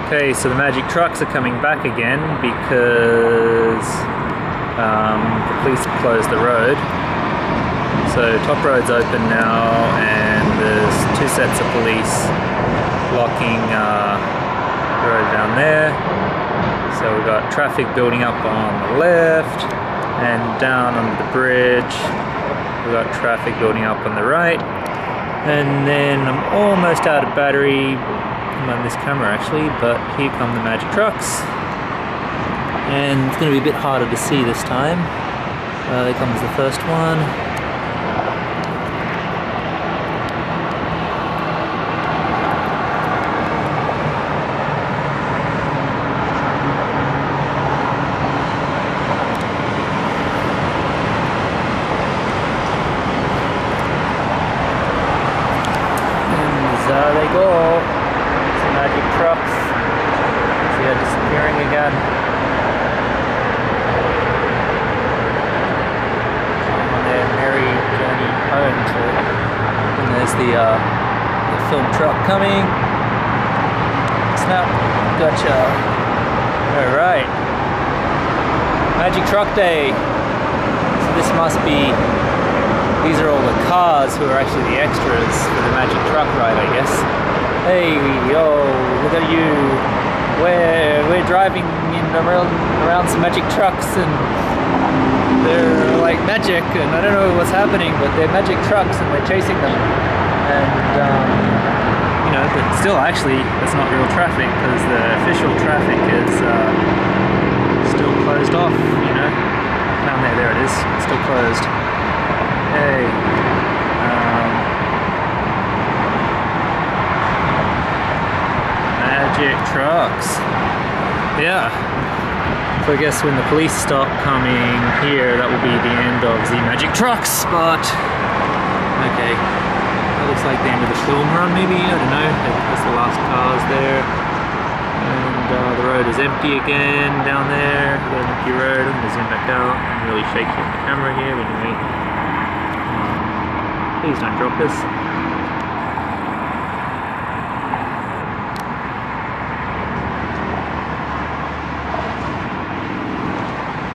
Okay, so the magic trucks are coming back again because the police closed the road. So Top Road's open now and there's two sets of police blocking the road down there. So we've got traffic building up on the left and down under the bridge. We've got traffic building up on the right. And then I'm almost out of battery on this camera actually, but here come the magic trucks. And it's going to be a bit harder to see this time. There comes the first one. There they go, some magic trucks. See they're disappearing again. On their merry journey home to, and there's the film truck coming. Snap, gotcha. Alright. Magic Truck Day. So this must be, these are all the cars who are actually the extras for the magic truck ride, I guess. Hey, yo, look at you. We're driving around some magic trucks and they're like magic and I don't know what's happening, but they're magic trucks and we're chasing them. And, you know, but still actually, that's not real traffic because the official traffic is still closed off, you know. Down there it is, it's still closed. Hey, magic trucks. Yeah. So I guess when the police stop coming here, that will be the end of the magic trucks. But okay, that looks like the end of the film run. Maybe, I don't know. That's the last cars there, and the road is empty again down there. We've got an empty road. I'm gonna zoom back out. I'm really shaky on the camera here. Anyway. Please don't drop this.